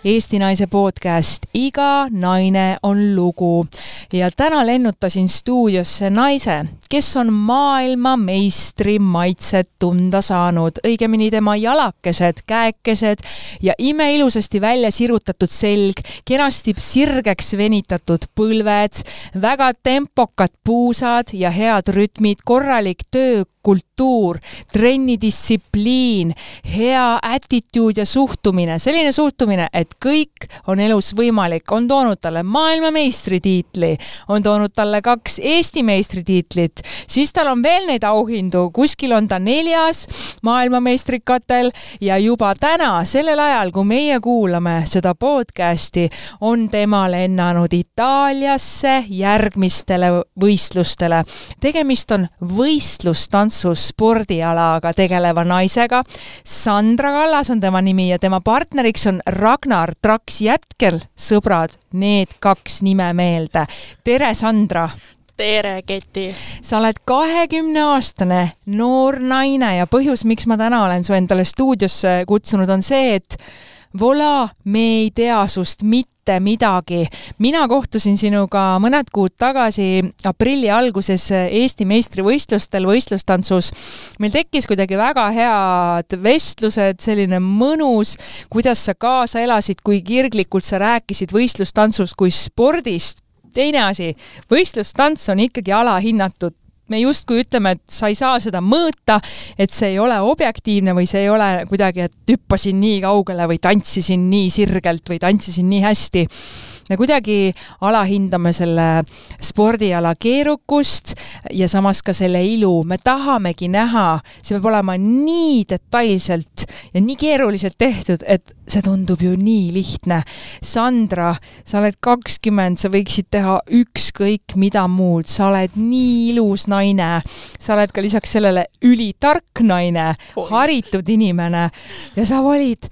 Eesti Naise podcast Iga naine on lugu. Ja täna lennutasin stuudiosse naise, kes on maailmameistri maitset tunda saanud. Õigemini tema jalakesed, käekesed ja imeilusasti välja sirutatud selg, kenasti sirgeks venitatud põlved, väga tempokad puusad ja head rütmid, korralik töökultuur, trennidistsipliin, hea attitude ja suhtumine. Selline suhtumine, et kõik on elus võimalik. On toonud talle maailmameistritiitli, on toonud talle 2 Eesti meistritiitlit, siis tal on veel neid auhindu. Kuskil on ta 4. maailmameistrikatel ja juba täna, sellel ajal, kui meie kuulame seda podcasti, on tema lennanud Itaaliasse järgmistele võistlustele. Tegemist on võistlustantsu spordialaga tegeleva naisega. Sandra Kallas on tema nimi ja tema partneriks on Ragnar Traks. Jätkel, sõbrad, need 2 nime meelde. Tere, Sandra! Tere, Keti! Sa oled 20-aastane noor naine ja põhjus, miks ma täna olen su endale stuudiosse kutsunud, on see, et vola, me ei tea sust mitte midagi. Mina kohtusin sinuga mõned kuud tagasi aprilli alguses Eesti meistrivõistlustel võistlustantsus. Meil tekkis kuidagi väga head vestlused, selline mõnus, kuidas sa kaasa elasid, kui kirglikult sa rääkisid võistlustantsust kui spordist. Teine asi, võistlustants on ikkagi alahinnatud. Me justkui ütleme, et sa ei saa seda mõõta, et see ei ole objektiivne või see ei ole kuidagi, et hüppasin nii kaugele või tantsisin nii sirgelt või tantsisin nii hästi. Me kuidagi alahindame selle spordiala keerukust ja samas ka selle ilu. Me tahamegi näha, see peab olema nii detailselt ja nii keeruliselt tehtud, et see tundub ju nii lihtne. Sandra, sa oled 20, sa võiksid teha ükskõik mida muud. Sa oled nii ilus naine. Sa oled ka lisaks sellele ülitark naine, haritud inimene ja sa valid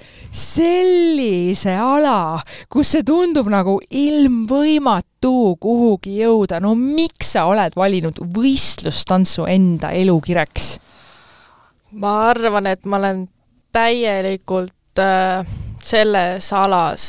sellise ala, kus see tundub nagu ilmvõimatu kuhugi jõuda. No miks sa oled valinud võistlustantsu enda elukireks? Ma arvan, et ma olen täielikult selles alas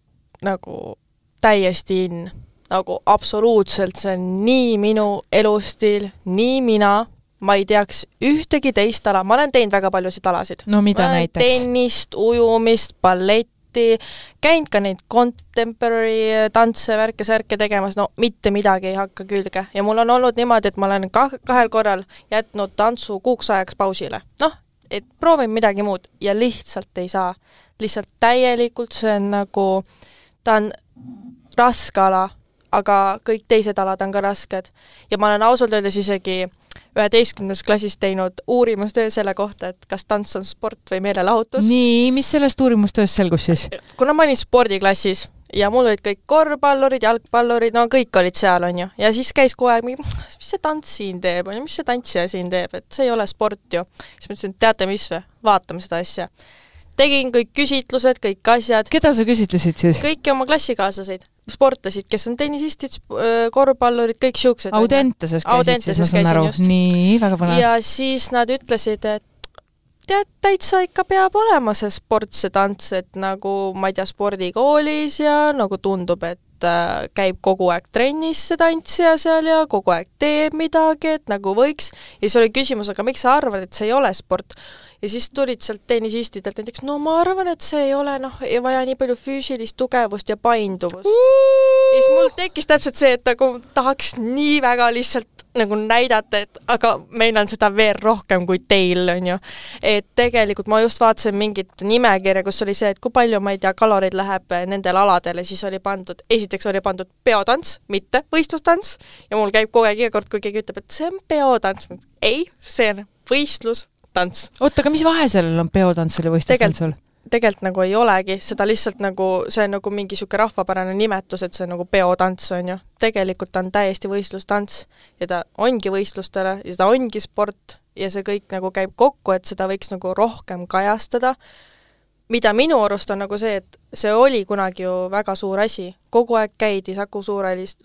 nagu täiesti nagu absoluutselt, see on nii minu elustiil, nii mina. Ma ei teaks ühtegi teist ala. Ma olen teinud väga paljusid alasid. No mida näiteks? Tennist, ujumist, balletti, käinud ka neid contemporary tantse, värke tegemas, no mitte midagi ei hakka külge. Ja mul on olnud niimoodi, et ma olen 2 korral jätnud tantsu kuuks ajaks pausile. Noh, et proovin midagi muud ja lihtsalt ei saa. Lihtsalt täielikult see on nagu, ta on raske ala, aga kõik teised alad on ka rasked. Ja ma olen ausalt öeldes isegi 11. klassis teinud uurimustöö selle kohta, et kas tants on sport või meelelahutus. Nii, mis sellest uurimustöös selgus siis? Kuna ma olin spordiklassis ja mul olid kõik korvpallurid, jalgpallurid, no kõik olid seal, on ju. Ja siis käis kogu aeg, mis see tants siin teeb, on ju, mis see tantsija siin teeb, et see ei ole sport ju. Siis mõtlesin, et teate mis või, vaatame seda asja. Tegin kõik küsitlused, kõik asjad. Keda sa küsitlesid siis? Kõiki oma klassikaaslaseid, sportasid, kes on tennisistid, korvpallurid, kõik siuksed. Audenteses käisid siis, ma saan aru. Just. Nii, väga põnev. Ja siis nad ütlesid, et tead, täitsa ikka peab olema see sport, see tants, et nagu, ma ei tea, spordikoolis ja nagu tundub, et käib kogu aeg trennis see tantsija seal ja kogu aeg teeb midagi, et nagu võiks. Ja siis oli küsimus, aga miks sa arvad, et see ei ole sport? Ja siis tulid sealt tennisistidelt näiteks, no ma arvan, et see ei ole, ei vaja nii palju füüsilist tugevust ja painduvust. Ja siis mul tekkis täpselt see, et nagu tahaks nii väga lihtsalt nagu näidata, et aga meil on seda veel rohkem kui teil, on ju. Et tegelikult ma just vaatasin mingit nimekirja, kus oli see, et kui palju, ma ei tea, kalorid läheb nendel aladele, siis oli pandud, esiteks oli pandud peotants, mitte võistlustants. Ja mul käib kogu aeg iga kord, kui keegi ütleb, et see on peotants. Ei, see on võistlustants. Oota, aga mis vahe sellel on peotantsul ja võistlustantsul? Tegelikult nagu ei olegi, seda lihtsalt nagu, see on nagu mingi siuke rahvapärane nimetus, et see on nagu peotants, on ju. Tegelikult on täiesti võistlustants ja ta ongi võistlustele ja ta ongi sport ja see kõik nagu käib kokku, et seda võiks nagu rohkem kajastada. Mida minu arust on nagu see, et see oli kunagi ju väga suur asi. Kogu aeg käidi Saku Suurhallis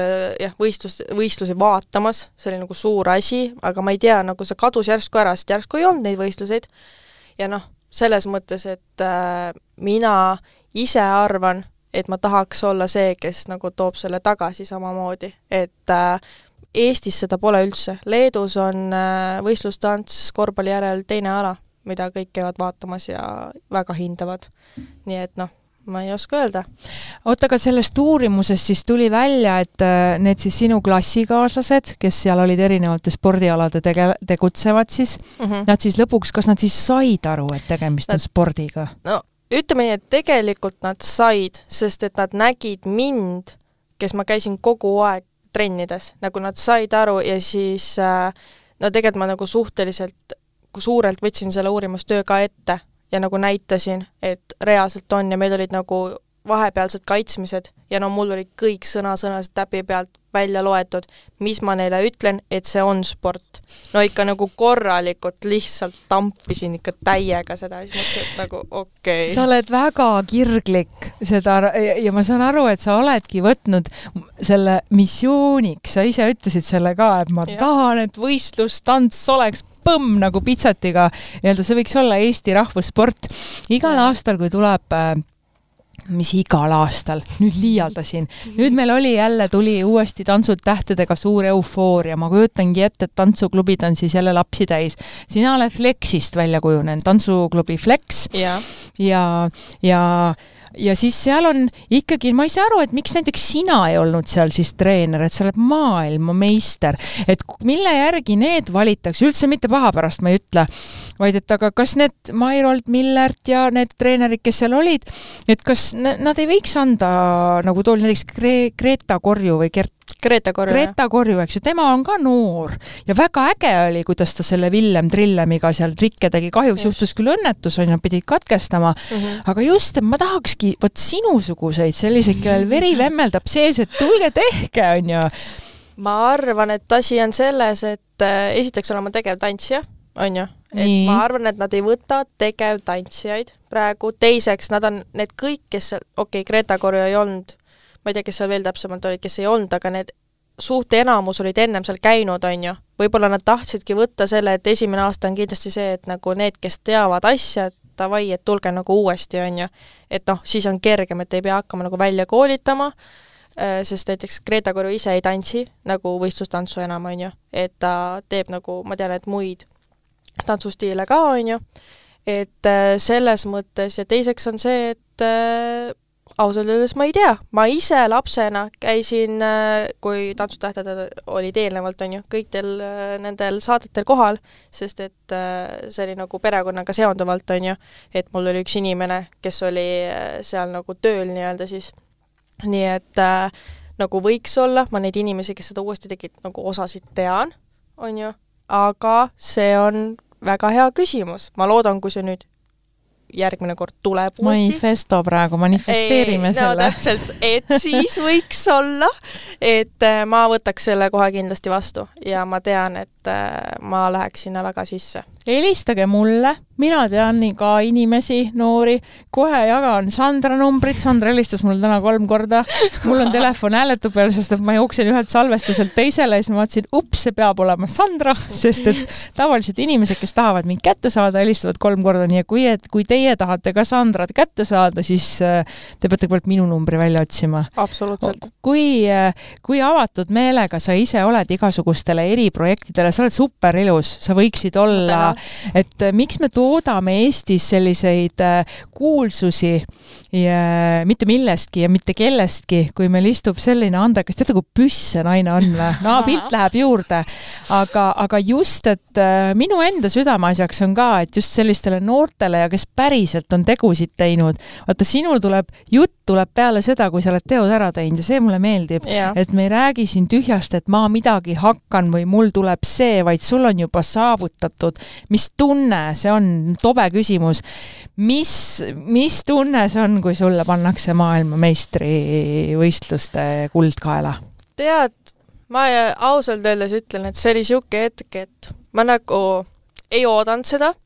võistlusi vaatamas, see oli nagu suur asi, aga ma ei tea, nagu see kadus järsku ära, sest järsku ei olnud neid võistluseid. Ja noh, selles mõttes, et mina ise arvan, et ma tahaks olla see, kes nagu toob selle tagasi samamoodi, et Eestis seda pole üldse. Leedus on võistlustants korvpalli järel teine ala, mida kõik käivad vaatamas ja väga hindavad. Nii et noh, ma ei oska öelda. Oota, aga sellest uurimusest siis tuli välja, et need siis sinu klassikaaslased, kes seal olid erinevate spordialade tegutsevad siis, nad siis lõpuks, kas nad siis said aru, et tegemist on spordiga? No, ütleme nii, et tegelikult nad said, sest et nad nägid mind, kes ma käisin kogu aeg trennides, nagu nad said aru ja siis no tegelikult ma nagu suhteliselt suurelt võtsin selle uurimustöö ka ette ja nagu näitasin, et reaalselt on ja meil olid nagu vahepealsed kaitsmised ja no mul olid kõik sõna-sõnased täpi pealt välja loetud, mis ma neile ütlen, et see on sport. No ikka nagu korralikult lihtsalt tampisin ikka täiega seda ja siis mõtlesin, et nagu okei. Sa oled väga kirglik seda ja ma saan aru, et sa oledki võtnud selle missiooniks. Sa ise ütlesid selle ka, et ma tahan, et võistlustants oleks põmm nagu pitsatiga. See võiks olla Eesti rahvussport. Igal aastal, kui tuleb mis igal aastal, nüüd liialdasin. Nüüd meil tuli uuesti tantsud tähtedega suur eufooria. Ma kujutangi ette, et tantsuklubid on siis jälle lapsi täis. Sina oled Flexist välja kujunen, tantsuklubi Flex. Ja siis seal on ikkagi, ma ei saa aru, et miks näiteks sina ei olnud seal siis treener, et sa oled maailmameister, et mille järgi need valitakse, üldse mitte paha pärast, ma ei ütle, vaid et aga kas need Mairold Millert ja need treenerid, kes seal olid, et kas nad ei võiks anda, nagu tool näiteks Greta Korju või Greta Korju, eks ju, tema on ka noor ja väga äge oli, kuidas ta selle Villem Trillemiga seal trikke tegi, kahjuks juhtus küll õnnetus, on ju, pidid katkestama, aga just, et ma tahakski võt sinusuguseid selliseid, kellel veri vemmeldab sees, et tulge tehke, on ju. Ma arvan, et asi on selles, et esiteks olema tegevtantsija, on ju, et ma arvan, et nad ei võta tegevtantsijaid praegu, teiseks nad on need kõik, kes Greta Korju ei olnud, ma ei tea, kes seal veel täpsemalt olid, kes ei olnud, aga need suht enamus olid ennem seal käinud, on ju. Võib-olla nad tahtsidki võtta selle, et esimene aasta on kindlasti see, et nagu need, kes teavad asja, et davai, et tulge nagu uuesti, on ju. Et noh, siis on kergem, et ei pea hakkama nagu välja koolitama, sest näiteks Greta Korju ise ei tantsi nagu võistlustantsu enam, on ju. Et ta teeb nagu, ma tean, et muid tantsustiile ka, on ju. Et selles mõttes ja teiseks on see, et ausalt öeldes ma ei tea. Ma ise lapsena käisin, kui tantsutähted olid eelnevalt, on ju, kõikidel nendel saadetel kohal, sest et see oli nagu perekonnaga seonduvalt, on ju, et mul oli üks inimene, kes oli seal nagu tööl nii-öelda siis. Nii et nagu võiks olla, ma neid inimesi, kes seda uuesti tegid, nagu osasid tean, on ju, aga see on väga hea küsimus. Ma loodan, kui see nüüd järgmine kord tuleb uuesti. Manifesto praegu, manifesteerime selle. No täpselt, et siis võiks olla, et ma võtaks selle kohe kindlasti vastu ja ma tean, et ma läheks sinna väga sisse. Helistage mulle, mina tean ka inimesi, noori, kohe jagan Sandra numbrit, Sandra helistas mulle täna 3 korda, mul on telefon hääletu peal, sest et ma jooksen ühelt salvestuselt teisele ja siis ma vaatasin, see peab olema Sandra, sest et tavaliselt inimesed, kes tahavad mind kätte saada, helistavad 3 korda, nii et kui teie tahate ka Sandrat kätte saada, siis te peate kõigepealt minu numbri välja otsima. Absoluutselt. Kui avatud meelega sa ise oled igasugustele eriprojektidele, sa oled super ilus, sa võiksid olla, et miks me toodame Eestis selliseid kuulsusi ja mitte millestki ja mitte kellestki, kui meil istub selline andekas, teate, kui püsse naine on või? No pilt läheb juurde, aga just, et minu enda südameasjaks on ka, et just sellistele noortele ja kes päriselt on tegusid teinud, vaata sinul jutt tuleb peale seda, kui sa oled teod ära teinud ja see mulle meeldib, et me ei räägi siin tühjast, et ma midagi hakkan või mul tuleb see, vaid sul on juba saavutatud. Mis tunne see on? Tobe küsimus. Mis tunne see on, kui sulle pannakse maailmameistri võistluste kuldkaela? Tead, ma ausalt öeldes ütlen, et see oli siuke hetk, et ma nagu ei oodanud seda.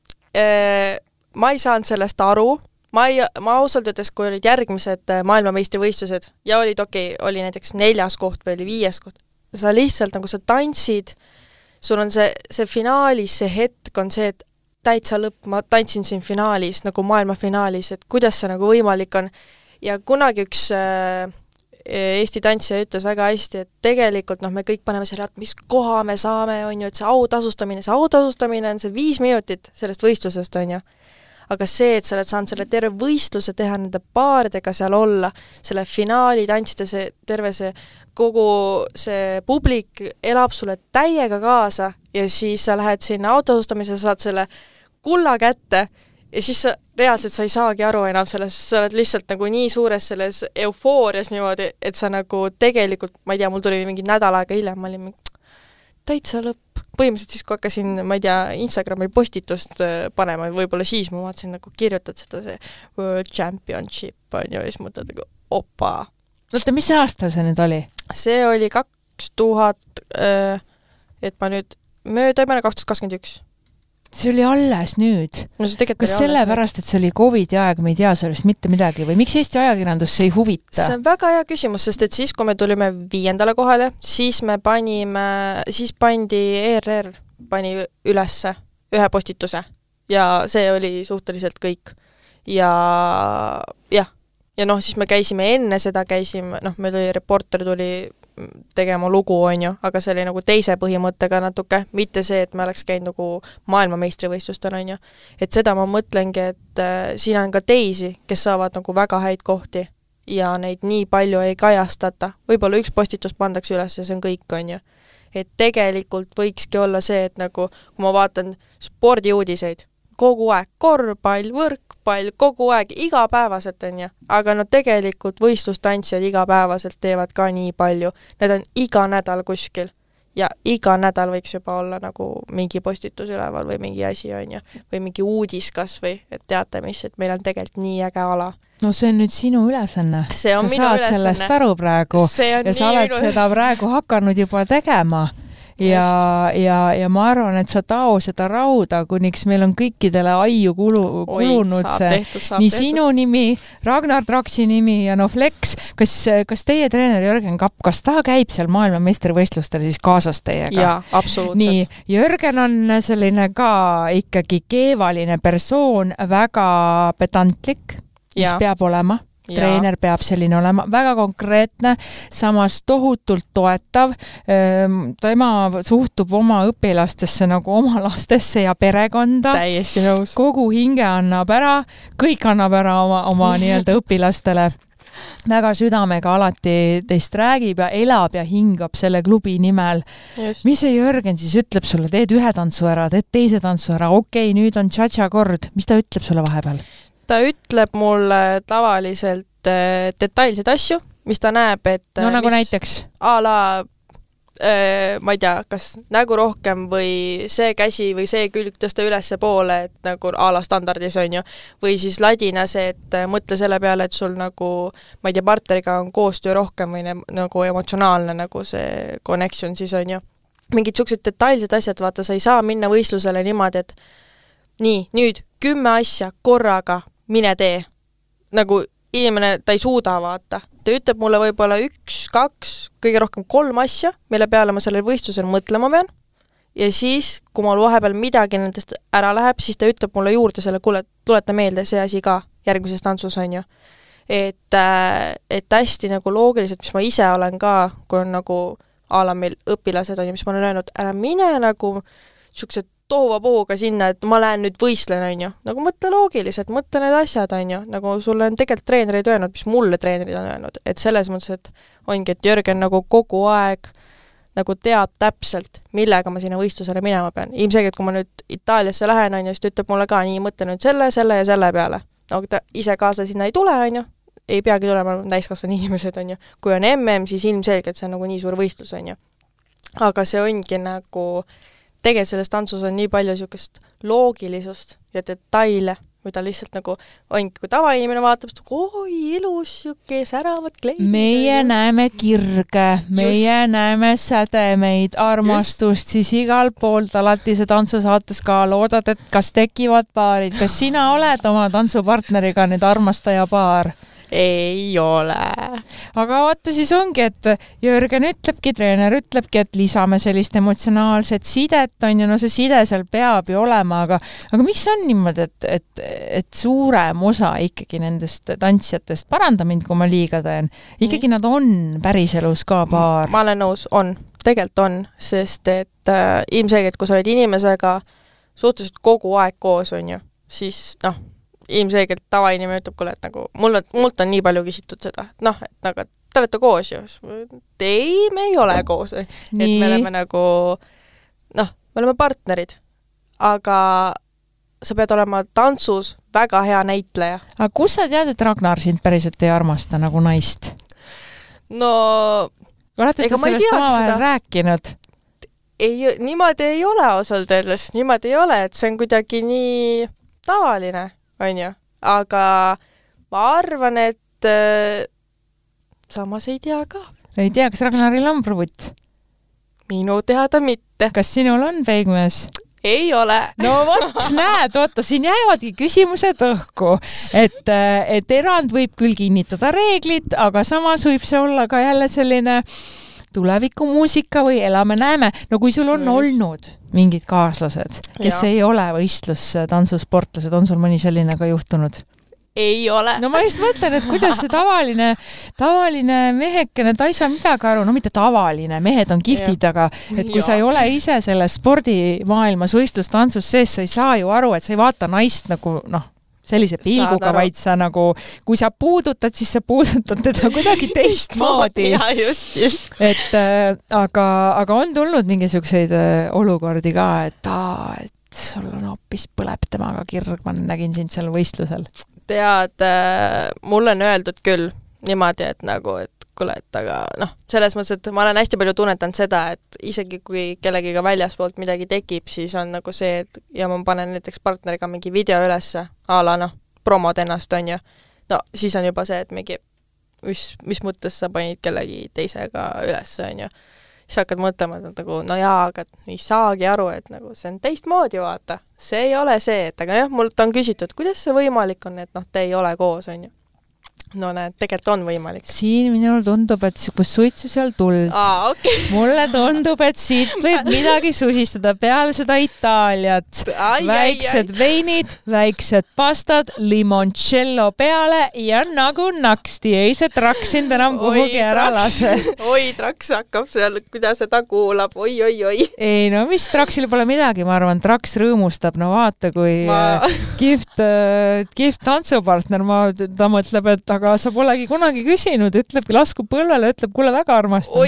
Ma ei saanud sellest aru. Ma ausalt ütles, kui olid järgmised maailmameistrivõistlused ja oli näiteks 4. koht või oli 5. koht, sa lihtsalt nagu sa tantsid, sul on see finaalis, see hetk on see, et täitsa lõpp, ma tantsin siin finaalis, nagu maailma finaalis, et kuidas see nagu võimalik on. Ja kunagi üks Eesti tantsija ütles väga hästi, et tegelikult me kõik paneme selle, et mis koha me saame, on ju, et see autasustamine on see 5 minutit sellest võistlusest, on ju. Aga see, et sa oled saanud selle terve võistluse teha nende paaridega seal olla, selle finaali tantsida, see terve see, kogu see publik elab sulle täiega kaasa ja siis sa lähed sinna autasustamisse, saad selle kulla kätte ja siis sa reaalselt sa ei saagi aru enam sellest, sa oled lihtsalt nagu nii suures selles eufoorias niimoodi, et sa nagu tegelikult, ma ei tea, mul tuli mingi nädal aega hiljem, ma olin täitsa lõpp. Põhimõtteliselt siis, kui hakkasin, ma ei tea, Instagrami postitust panema, võib-olla siis ma vaatasin nagu kirjutad seda see World Championship on ju, ja siis mõtled nagu opa. Oota, mis aastal see nüüd oli? See oli 2000, et ma nüüd mööda ei mene 2021. See oli alles nüüd. No kas sellepärast, et see oli COVID-i aeg, me ei tea sellest mitte midagi või miks Eesti ajakirjandus ei huvita? See on väga hea küsimus, sest et siis, kui me tulime 5. kohale, siis pandi ERR pani ülesse ühe postituse ja see oli suhteliselt kõik. Ja siis me käisime enne seda, meil oli reporter tuli tegema lugu, on ju, aga see oli nagu teise põhimõttega natuke, mitte see, et me oleks käinud nagu maailmameistrivõistlustel, on ju. Et seda ma mõtlengi, et siin on ka teisi, kes saavad nagu väga häid kohti ja neid nii palju ei kajastata. Võib-olla üks postitus pandakse üles ja see on kõik, on ju. Et tegelikult võikski olla see, et nagu, kui ma vaatan spordiuudiseid, kogu aeg korvpall, võrkpall, kogu aeg, igapäevaselt on ju. Aga no tegelikult võistlustantsijad igapäevaselt teevad ka nii palju. Need on iga nädal kuskil. Ja iga nädal võiks juba olla nagu mingi postitus üleval või mingi asi on ju. Või mingi uudis kas või, et teate mis, et meil on tegelikult nii äge ala. No see on nüüd sinu ülesanne. See on minu ülesanne. Sa saad sellest aru praegu ja sa oled seda praegu hakanud juba tegema. Ja ma arvan, et sa tao seda rauda, kuniks meil on kõikidele aiu kulunud nii sinu nimi, Ragnar Traksi nimi ja no Flex. Kas teie treener Jörgen Kapp, kas ta käib seal maailmameistrivõistlustel siis kaasas teiega? Jaa, absoluutselt. Nii, Jörgen on selline ka ikkagi keevaline persoon, väga pedantlik, mis peab olema. Treener peab selline olema, väga konkreetne, samas tohutult toetav. Tema suhtub oma õpilastesse nagu oma lastesse ja perekonda. Täiesti nõus. Kogu hinge annab ära, kõik annab ära oma nii-öelda õpilastele. Väga südamega alati teist räägib ja elab ja hingab selle klubi nimel. Just. Mis see Jörgen siis ütleb sulle? Teed ühe tantsu ära, teed teise tantsu ära. Okei, nüüd on tša-tša kord. Mis ta ütleb sulle vahepeal? Ta ütleb mulle tavaliselt detailseid asju, mis ta näeb, et no nagu näiteks? Ma ei tea, kas nägu rohkem või see käsi või see külg tõsta ülesse poole, et nagu standardis on ju, või siis ladina see, et mõtle selle peale, et sul nagu, ma ei tea, partneriga on koostöö rohkem või nagu emotsionaalne nagu see connection siis on ju. Mingid suksed detailsed asjad, vaata, sa ei saa minna võistlusele niimoodi, et nii, nüüd 10 asja korraga mine tee. Nagu inimene, ta ei suuda vaata. Ta ütleb mulle võib-olla 1, 2, kõige rohkem 3 asja, mille peale ma sellel võistlusel mõtlema pean. Ja siis, kui mul vahepeal midagi nendest ära läheb, siis ta ütleb mulle juurde selle, kuule, tuleta meelde see asi ka järgmises tantsus on ju. Et hästi nagu loogiliselt, mis ma ise olen ka, kui on nagu meil õpilased on ju, mis ma olen öelnud, ära mine nagu siuksed tohuvapuuga sinna, et ma lähen nüüd võistlen, on ju. Nagu mõtle loogiliselt, mõtle need asjad, on ju. Nagu sulle on tegelikult treenerid öelnud, mis mulle treenerid on öelnud. Et selles mõttes, et ongi, et Jörgen nagu kogu aeg nagu teab täpselt, millega ma sinna võistlusele minema pean. Ilmselgelt, kui ma nüüd Itaaliasse lähen, on ju, siis ta ütleb mulle ka nii, mõtle nüüd selle ja selle peale. Nagu ta ise kaasa sinna ei tule, on ju. Ei peagi tulema täiskasvanud inimesed, on ju. Kui on MM, siis ilmselgelt see on nagu nii suur võistlus, on ju. Aga see ongi nagu tegelikult selles tantsus on nii palju siukest loogilisust ja detaile, mida lihtsalt nagu ongi, kui tavainimene vaatab, oi, ilus siuke säravad kleidid. Meie näeme kirge, meie näeme sädemeid, armastust, siis igal poolt alati see tantsusaates ka loodad, et kas tekivad paarid, kas sina oled oma tantsupartneriga nüüd armastaja paar? ei ole. Aga vaata, siis ongi, et Jörgen ütlebki, treener ütlebki, et lisame sellist emotsionaalset sidet, on ju, no see side seal peab ju olema, aga mis on niimoodi, et suurem osa ikkagi nendest tantsijatest, paranda mind, kui ma liiga teen, ikkagi nad on päriselus ka paar? Ma olen nõus, tegelikult on, sest et ilmselgelt, kui sa oled inimesega suhteliselt kogu aeg koos, on ju, siis ilmselgelt tavainimene ütleb, kuule, et nagu mult on nii palju küsitud seda, et et nagu te olete koos ju. Ei, me ei ole koos. Et me oleme nagu, me oleme partnerid, aga sa pead olema tantsus väga hea näitleja. Aga kus sa tead, et Ragnar sind päriselt ei armasta nagu naist? No, olete te sellest omavahel rääkinud? Ei, niimoodi ei ole ausalt öeldes. Niimoodi ei ole, et see on kuidagi nii tavaline. On ju, aga ma arvan, et samas ei tea ka. Ei tea, kas Ragnaril on pruut? Minu teada mitte. Kas sinul on peigmees? Ei ole. No näed, oota, siin jäävadki küsimused õhku, et erand võib küll kinnitada reeglid, aga samas võib see olla ka jälle selline tulevikumuusika või elame-näeme. No kui sul on olnud mingid kaaslased, kes ei ole võistlustantsusportlased, on sul mõni selline ka juhtunud? Ei ole. No ma just mõtlen, et kuidas see tavaline mehekene, ta ei saa midagi aru, no mitte tavaline, mehed on kihvtid, aga et kui sa ei ole ise selles spordimaailmas võistlustantsus sees, sa ei saa ju aru, et sa ei vaata naist nagu, sellise pilguga, vaid sa nagu, kui sa puudutad, siis sa puudutad teda kuidagi teistmoodi. Ja, just. Aga on tulnud mingisuguseid olukordi ka, et sul on hoopis põleb temaga kirg, ma nägin sind seal võistlusel. Tead, mulle on öeldud küll niimoodi, et nagu, et kuule, et aga selles mõttes, et ma olen hästi palju tunnetanud seda, et isegi kui kellegiga väljaspoolt midagi tekib, siis on nagu see, et ja ma panen näiteks partneriga mingi video ülesse, promod ennast, on ju. No, siis on juba see, et mingi, mis mõttes sa panid kellegi teisega ülesse, on ju. Siis hakkad mõtlema, et nagu, aga ei saagi aru, et nagu see on teistmoodi, vaata. See ei ole see, et aga mult on küsitud, kuidas see võimalik on, et te ei ole koos, on ju. No näed, tegelikult on võimalik. Siin minul tundub, et kus suitsu seal tuld. Okay. Mulle tundub, et siit võib midagi susistada peale seda Itaaliat. Väiksed veinid, väiksed pastad, limoncello peale ja nagu naksti. Ei see traks sind enam kuhugi ära lase. Oi, traks hakkab seal, kuidas seda kuulab. Oi. Ei, no mis traksil pole midagi, ma arvan, traks rõõmustab. No vaata, kui kihvt tantsupartner, ta mõtleb, et aga sa polegi kunagi küsinud, ütlebki lasku põlvele, ütleb, kuule väga armastan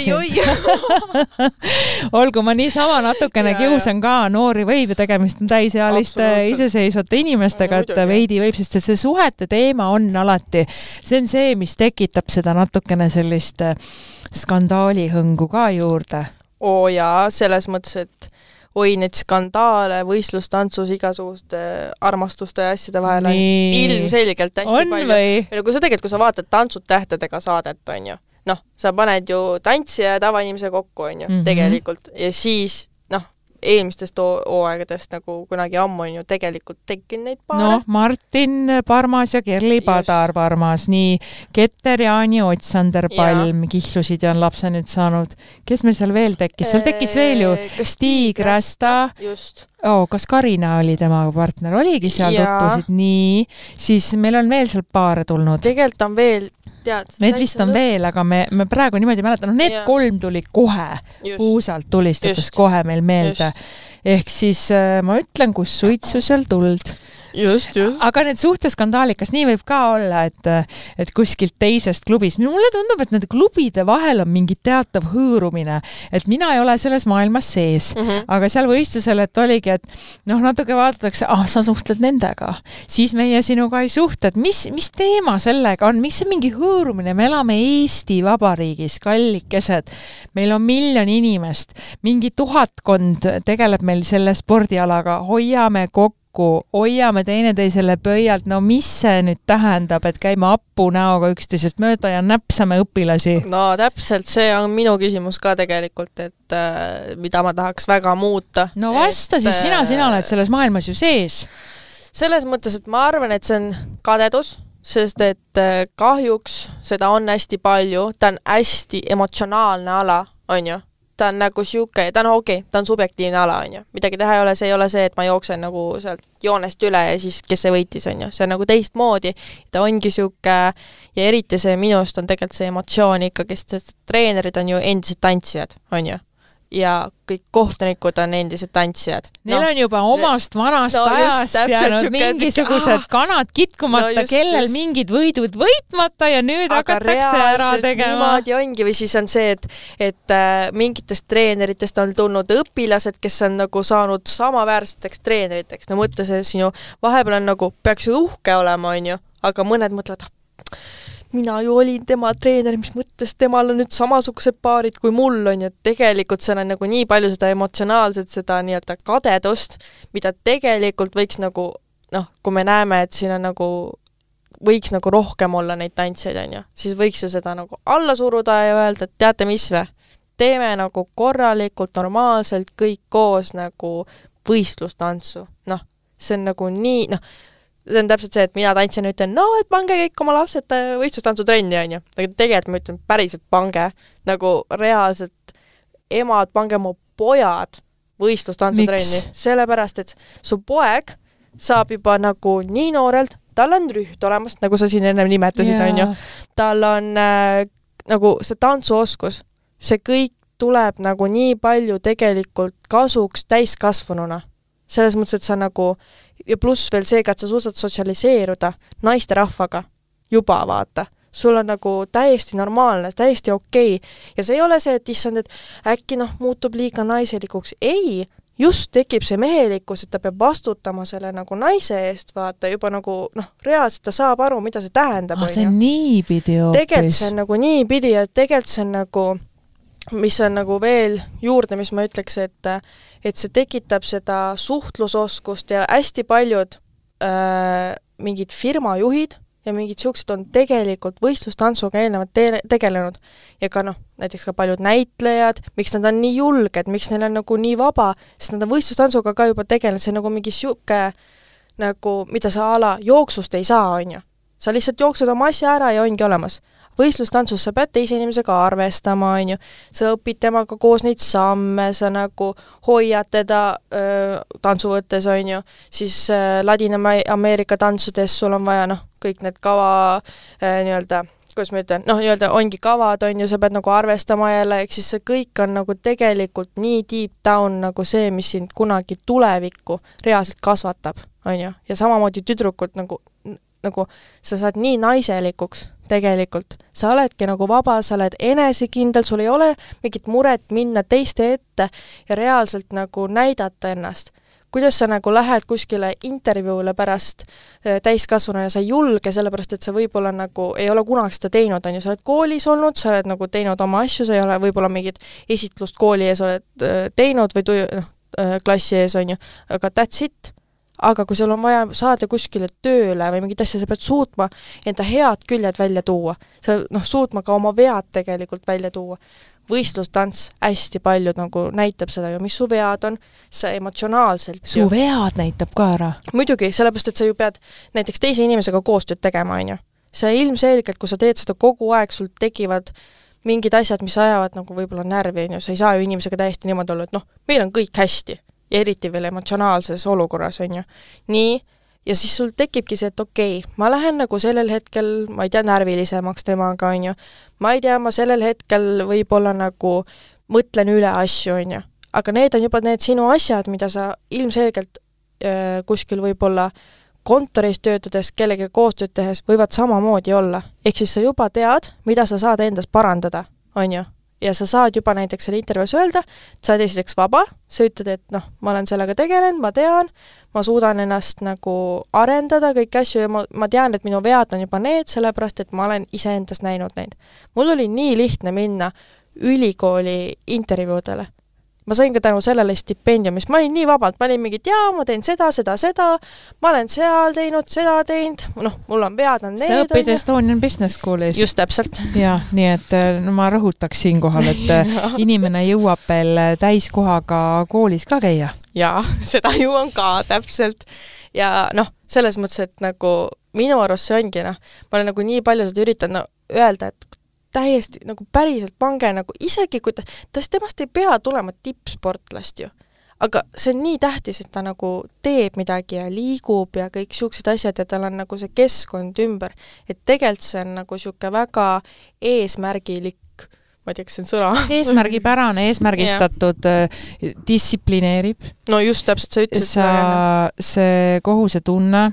sind. Olgu, ma niisama natukene kiusan ka, noori võib ja tegemist on täisealiste iseseisvate inimestega, et veidi võib, sest see suhete teema on alati. See on see, mis tekitab seda natukene sellist skandaalihõngu ka juurde. Jaa, selles mõttes, et neid skandaale võistlustantsus igasuguste armastuste ja asjade vahel on ilmselgelt hästi palju. Kui sa vaatad Tantsud tähtedega saadet, on ju. Sa paned ju tantsija ja tavainimese kokku, on ju, tegelikult. Ja siis, eelmistest hooaegadest nagu kunagi ammu on ju tegelikult tekkinud neid paare. Martin Parmas ja Kerli Padar Parmas, nii Keter, Jaani, Otsander Palm, kihlusid ja on lapse nüüd saanud. Kes meil seal veel tekkis? Seal tekkis veel ju Stig Rästa. Just. Kas Karina oli temaga partner? Oligi seal tutvusid? Nii. Siis meil on veel seal paare tulnud. Tegelikult on veel Need vist on veel, aga me praegu niimoodi mäletan. Need 3 tuli kohe, puusalt tulistades kohe meil meelde. Ehk siis ma ütlen, kus suitsu seal tuld. Just. Aga need suhteskandaali, kas nii võib ka olla, et kuskilt teisest klubis? Mulle tundub, et nende klubide vahel on mingi teatav hõõrumine, et mina ei ole selles maailmas sees, aga seal võistlusel, et oligi, et natuke vaadatakse, sa suhtled nendega, siis meie sinuga ei suhtled. Mis teema sellega on? Miks see mingi hõõrumine? Me elame Eesti Vabariigis, kallikesed. Meil on 1 miljon inimest, mingi 1000 tegeleb meil selle spordialaga, hoiame kokku, hoiame teineteisele pöialt, mis see nüüd tähendab, et käime appu näoga üksteisest mööda ja näpsame õpilasi? No täpselt, see on minu küsimus ka tegelikult, et mida ma tahaks väga muuta. No vasta siis, sina oled selles maailmas ju sees. Selles mõttes, et ma arvan, et see on kadedus sest et kahjuks seda on hästi palju, ta on hästi emotsionaalne ala, on ju. Ta on nagu siuke, ta on ta on subjektiivne ala, on ju. Midagi teha ei ole see, et ma jooksen nagu sealt joonest üle ja siis kes see võitis, on ju. See on nagu teistmoodi. Ta ongi siuke, ja eriti see minust on tegelikult see emotsioon ikkagi, sest treenerid on ju endised tantsijad, on ju. Ja kõik kohtunikud on endised tantsijad. Neil on juba omast vanast ajast jäänud mingisugused kanad kitkumata, kellel mingid võidud võitmata ja nüüd hakatakse ära tegema. Niimoodi ongi, või siis on see, et mingitest treeneritest on tulnud õpilased, kes on nagu saanud samaväärseteks treeneriteks. No mõtle see sinu, vahepeal on nagu, peaks ju uhke olema, on ju, aga mõned mõtlevad, mina ju olin tema treener, mis mõttes temal on nüüd samasugused paarid kui mul on ja tegelikult seal on nagu nii palju seda emotsionaalset, seda nii-öelda kadedust, mida tegelikult võiks nagu, noh, kui me näeme, et siin on nagu, võiks nagu rohkem olla neid tantsijaid, on ju, siis võiks ju seda nagu alla suruda ja öelda, et teate mis või, teeme nagu korralikult, normaalselt kõik koos nagu võistlustantsu, noh, see on nagu nii, noh, see on täpselt see, et mina tantsijana ütlen, no, et pange kõik oma lapsed võistlustantsutrenni, on ju. Aga tegelikult ma ütlen päriselt pange, nagu reaalselt emad, pange mu pojad võistlustantsutrenni. Sellepärast, et su poeg saab juba nagu nii noorelt, tal on rüht olemas, nagu sa siin enne nimetasid, on ju. Tal on nagu see tantsuoskus, see kõik tuleb nagu nii palju tegelikult kasuks täiskasvanuna. Selles mõttes, et sa nagu ja pluss veel seega, et sa suudad sotsialiseeruda naiste rahvaga juba, vaata. Sul on nagu täiesti normaalne, täiesti okei. Ja see ei ole see, et issand, et äkki muutub liiga naiselikuks. Ei, just tekib see mehelikkus, et ta peab vastutama selle nagu naise eest, vaata, juba nagu, reaalselt ta saab aru, mida see tähendab. See on nii pidi hoopis. Tegelikult see on nagu nii pidi, ja tegelikult see on nagu, mis on nagu veel juurde, mis ma ütleks, et see tekitab seda suhtlusoskust ja hästi paljud mingid firmajuhid ja mingid siuksed on tegelikult võistlustantsuga eelnevalt tegelenud. Ja ka näiteks ka paljud näitlejad, miks nad on nii julged, miks neil on nagu nii vaba, sest nad on võistlustantsuga ka juba tegelenud, see on nagu mingi siuke, nagu, mida sa ala jooksust ei saa, on ju. Sa lihtsalt jooksed oma asja ära ja ongi olemas. Võistlustantsus sa pead teise inimesega arvestama, on ju. Sa õpid temaga koos neid samme, sa nagu hoiad teda tantsuvõttes, on ju. Siis Ladina-Ameerika tantsudes sul on vaja, kõik need kava nii-öelda, kuidas ma ütlen, nii-öelda ongi kavad, on ju, sa pead nagu arvestama jälle, eks siis see kõik on nagu tegelikult nii deep down nagu see, mis sind kunagi tulevikku reaalselt kasvatab, on ju. Ja samamoodi tüdrukud nagu sa saad nii naiselikuks tegelikult. Sa oledki nagu vaba, sa oled enesekindel, sul ei ole mingit muret minna teiste ette ja reaalselt nagu näidata ennast. Kuidas sa nagu lähed kuskile intervjuule pärast täiskasvununa ja sa ei julge, sellepärast et sa võib-olla nagu ei ole kunagi seda teinud, on ju, sa oled koolis olnud, sa oled nagu teinud oma asju, sa ei ole võib-olla mingit esitlust kooli ees oled teinud või klassi ees, on ju, aga that's it. Aga kui sul on vaja saada kuskile tööle või mingit asja, sa pead suutma enda head küljed välja tuua. Sa suutma ka oma vead tegelikult välja tuua. Võistlustants hästi palju nagu näitab seda ju, mis su vead on, sa emotsionaalselt Su vead näitab ka ära? Muidugi, sellepärast, et sa ju pead näiteks teise inimesega koostööd tegema, on ju. Sa ilmselgelt, kui sa teed seda kogu aeg, sul tekivad mingid asjad, mis ajavad nagu võib-olla närvi, on ju. Sa ei saa ju inimesega täiesti niimoodi olla, et meil on kõik hästi. Ja eriti veel emotsionaalses olukorras, on ju. Nii, ja siis sul tekibki see, et okei, ma lähen nagu sellel hetkel, ma ei tea, närvilisemaks temaga, on ju. Ma ei tea, ma sellel hetkel võib-olla nagu mõtlen üle asju, on ju. Aga need on juba need sinu asjad, mida sa ilmselgelt kuskil võib-olla kontoris töötades, kellegi koostööd tehes võivad samamoodi olla. Ehk siis sa juba tead, mida sa saad endas parandada, on ju. Ja sa saad juba näiteks selle intervjuus öelda, et sa oled esiteks vaba, sa ütled, et ma olen sellega tegelenud, ma tean, ma suudan ennast nagu arendada kõik asju ja ma tean, et minu vead on juba need, sellepärast, et ma olen iseendast näinud neid. Mul oli nii lihtne minna ülikooli intervjuudele. Ma sain ka tänu sellele stipendiumist, ma olin nii vabalt, ma olin mingid, ma teen seda, ma olen seal teinud, seda teinud, mul on vead, on need. Sa õpid Estonian Business Schoolis. Just täpselt. Ja, nii et ma rõhutaks siinkohal, et inimene jõuab veel täiskohaga koolis ka käia. Ja, seda jõuan ka täpselt. Ja selles mõttes, et nagu minu arust see ongi, noh, ma olen nagu nii palju seda üritanud öelda, et täiesti nagu päriselt pange nagu isegi, kui temast ei pea tulema tippsportlast ju. Aga see on nii tähtis, et ta nagu teeb midagi ja liigub ja kõik siuksed asjad ja tal on nagu see keskkond ümber. Et tegelikult see on nagu siuke väga eesmärgilik, ma ei tea, kas see on sõna. Eesmärgipärane, eesmärgistatud, distsiplineerib. No just täpselt, sa ütlesid. See kohusetunne,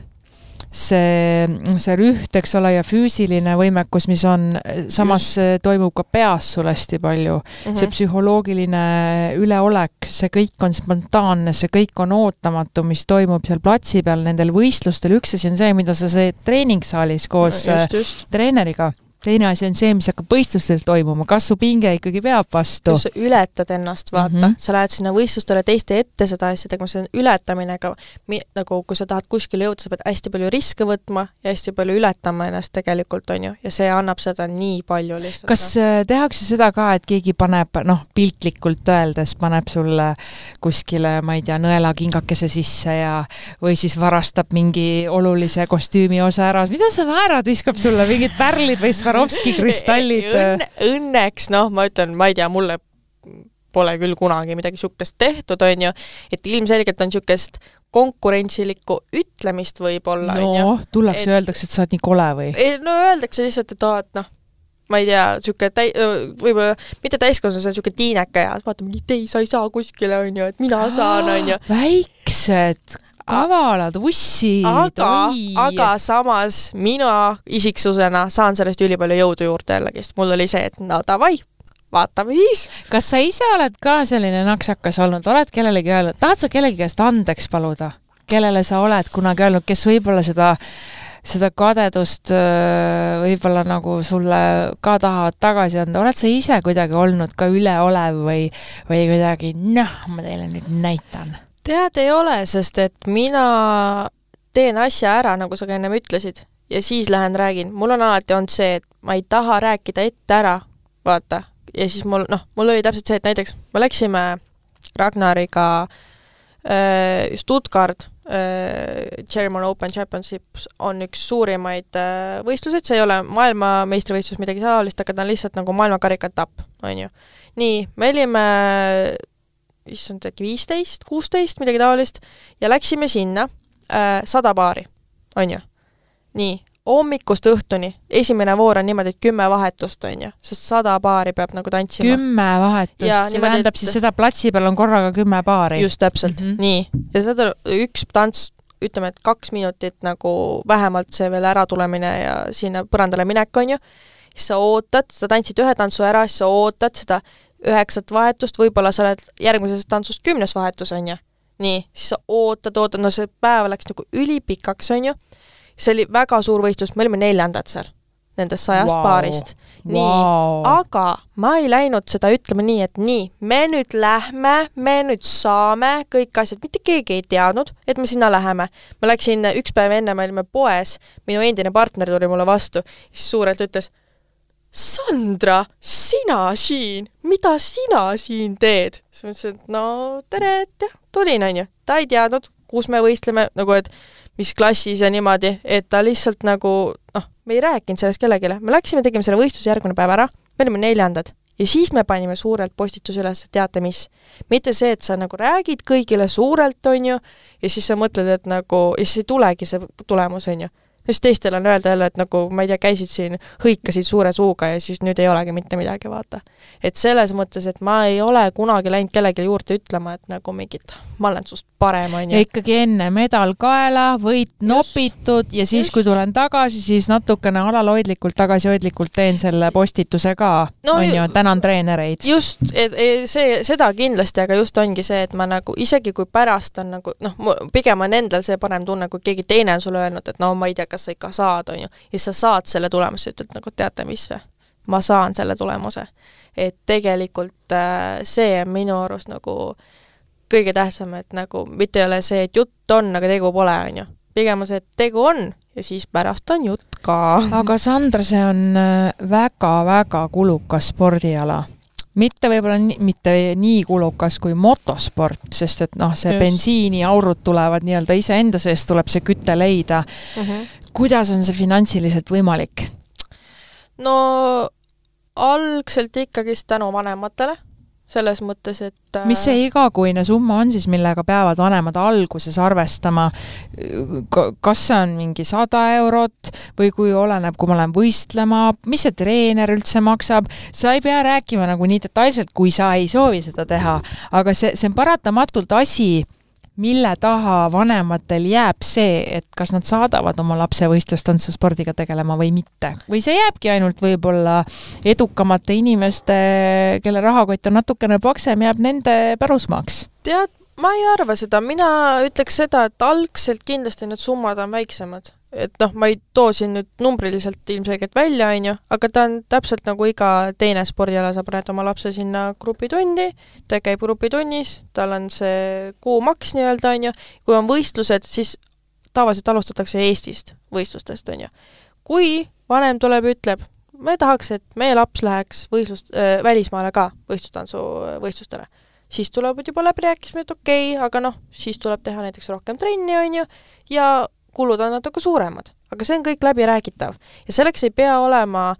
see rüht, eks ole, ja füüsiline võimekus, mis on, samas toimub ka peas sul hästi palju. See psühholoogiline üleolek, see kõik on spontaanne, see kõik on ootamatu, mis toimub seal platsi peal nendel võistlustel. Üks asi on see, mida sa see treeningsaalis koos treeneriga. Teine asi on see, mis hakkab võistlustel toimuma. Kas su pinge ikkagi peab vastu? Kui sa ületad ennast, vaata. Sa lähed sinna võistlustele teiste ette seda asja tegema, see on ületamine, aga nagu kui sa tahad kuskile jõuda, sa pead hästi palju riske võtma ja hästi palju ületama ennast tegelikult, on ju. Ja see annab seda nii palju lihtsalt. Kas tehakse seda ka, et keegi paneb, piltlikult öeldes, paneb sulle kuskile, ma ei tea, nõela kingakese sisse ja või siis varastab mingi olulise kostüümi osa ära? Mida sa naerad? Viskab sulle mingid pärlid või Swarovski kristallid? Õnneks, ma ütlen, ma ei tea, mulle pole küll kunagi midagi siukest tehtud, on ju, et ilmselgelt on siukest konkurentsilikku ütlemist võib-olla. No, tullakse ja öeldakse, et sa oled nii kole või? No öeldakse lihtsalt, et ma ei tea, siuke võib-olla mitte täiskasvanu, see on siuke tiineka ja vaata, sa ei saa kuskile, on ju, et mina saan, on ju. Väiksed kavalad ussid. Aga samas mina isiksusena saan sellest ülipalju jõudu juurde jällegi, sest mul oli see, et davai, vaatame siis. Kas sa ise oled ka selline naksakas olnud? Oled kellelegi öelnud? Tahad sa kellegi käest andeks paluda? Kellele sa oled kunagi öelnud, kes võib-olla seda kadedust võib-olla nagu sulle ka tahavad tagasi anda? Oled sa ise kuidagi olnud ka üleolev või kuidagi, ma teile nüüd näitan? Tead ei ole, sest et mina teen asja ära, nagu sa ka ennem ütlesid, ja siis lähen räägin. Mul on alati olnud see, et ma ei taha rääkida ette ära, vaata. Ja siis mul oli täpselt see, et näiteks me läksime Ragnariga Stuttgart, German Open Championships on üks suurimaid võistlused, see ei ole maailma meistrivõistlus midagi taolist, aga ta on lihtsalt nagu maailmakarikatapp, on ju. Nii, me olime 15, 16, midagi taolist, ja läksime sinna 100 paari, on ju. Nii, hommikust õhtuni, esimene voor on niimoodi, et 10 vahetust, on ju, sest 100 paari peab nagu tantsima. 10 vahetust, see tähendab siis seda platsi peal on korraga 10 paari. Just täpselt, nii. Ja seda üks tants, ütleme, et 2 minutit nagu vähemalt see veel ära tulemine ja sinna põrandale minek, on ju. Siis sa ootad, sa tantsid ühe tantsu ära, siis sa ootad seda 9 vahetust, võib-olla sa oled järgmisest tantsust 10 vahetus, on ju. Nii, siis sa ootad, no see päev läks nagu ülipikaks, on ju. See oli väga suur võistlus, me olime 4. seal, nendest 100 paarist. Nii, aga ma ei läinud seda ütlema nii, et nii, me nüüd lähme, me nüüd saame kõik asjad, mitte keegi ei teadnud, et me sinna läheme. Ma läksin üks päev enne, me olime poes, minu endine partner tuli mulle vastu, siis suurelt ütles, Sandra, sina siin, mida sina siin teed? Siis ma ütlesin, et no tere, et tulin, on ju. Ta ei teadnud, kus me võistleme, nagu et mis klassis ja niimoodi, et ta lihtsalt nagu, me ei rääkinud sellest kellegile. Me läksime, tegime selle võistluse järgmine päev ära, me olime 4. ja siis me panime suurelt postitus üles, teate mis. Mitte see, et sa nagu räägid kõigile suurelt, on ju, ja siis sa mõtled, et nagu, ja siis ei tulegi see tulemus, on ju. Siis teistel on öelda jälle, et nagu, ma ei tea, käisid siin, hõikasid suure suuga ja siis nüüd ei olegi mitte midagi, vaata. Et selles mõttes, et ma ei ole kunagi läinud kellegi juurde ütlema, et nagu mingit, ma olen sust parem, on ju. Ja ikkagi enne medal kaela, võit nopitud ja siis, kui tulen tagasi, siis natukene alaloidlikult, tagasihoidlikult teen selle postituse ka, on ju, tänan treenereid. Just, seda kindlasti, aga just ongi see, et ma nagu, isegi kui pärast on nagu, pigem on endal see parem tunne, kui keegi teine on sulle öelnud, et ma ei tea, kas sa ikka saad, on ju. Ja sa saad selle tulemuse, ütled nagu, teate mis või? Ma saan selle tulemuse. Et tegelikult see on minu arust nagu kõige tähtsam, et nagu mitte ei ole see, et jutt on, aga tegu pole, on ju. Pigem on see, et tegu on ja siis pärast on jutt ka. Aga Sandra, see on väga-väga kulukas spordiala. mitte võib-olla mitte nii kulukas kui motosport, sest et see bensiiniaurud tulevad nii-öelda iseenda seest, tuleb see kütte leida. Kuidas on see finantsiliselt võimalik? No algselt ikkagi tänu vanematele, selles mõttes, et mis see igakuine summa on siis, millega peavad vanemad alguses arvestama? Kas see on mingi 100 eurot või kui oleneb, kui ma olen võistlema, mis see treener üldse maksab? Sa ei pea rääkima nagu nii detailselt, kui sa ei soovi seda teha, aga see on paratamatult asi, mille taha vanematel jääb see, et kas nad saadavad oma lapse võistlustantsuspordiga tegelema või mitte. Või see jääbki ainult võib-olla edukamate inimeste, kelle rahakott on natukene paksem, jääb nende pärusmaaks? Tead, ma ei arva seda. Mina ütleks seda, et algselt kindlasti need summad on väiksemad. Et ma ei too siin nüüd numbriliselt ilmselgelt välja, aga ta on täpselt nagu iga teine spordiala, sa paned oma lapse sinna grupitunni, ta käib grupitunnis, tal on see kuumaks nii-öelda, kui on võistlused, siis tavaliselt alustatakse Eestist võistlustest, Kui vanem tuleb ja ütleb, me tahaks, et meie laps läheks välismaale ka võistlustele, siis tulevad juba läbirääkimised, et okei, aga siis tuleb teha näiteks rohkem trenni, ja kulud on natuke suuremad, aga see on kõik läbi räägitav. Ja selleks ei pea olema